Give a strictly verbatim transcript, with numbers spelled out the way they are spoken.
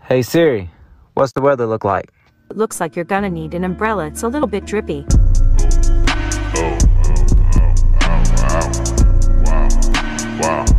Hey Siri, what's the weather look like? It looks like you're gonna need an umbrella. It's a little bit drippy. Oh, oh, oh, oh, wow, wow, wow.